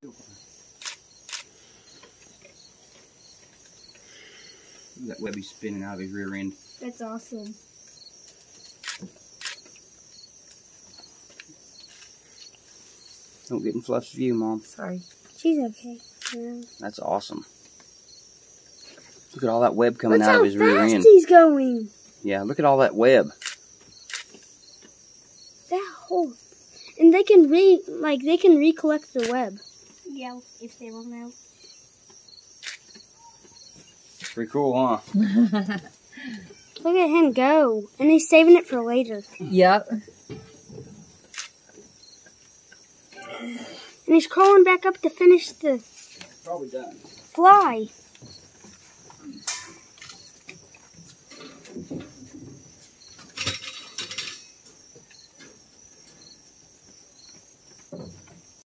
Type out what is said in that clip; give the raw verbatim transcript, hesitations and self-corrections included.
That web he's spinning out of his rear end. That's awesome. Don't get in Fluff's view, Mom. Sorry. She's okay. Yeah. That's awesome. Look at all that web coming Look out of his rear how end. fast he's going. Yeah, look at all that web. That whole, and they can re like they can recollect the web. Yeah, if they run out. Pretty cool, huh? Look at him go, and he's saving it for later. Yep. And he's crawling back up to finish the Probably done. fly.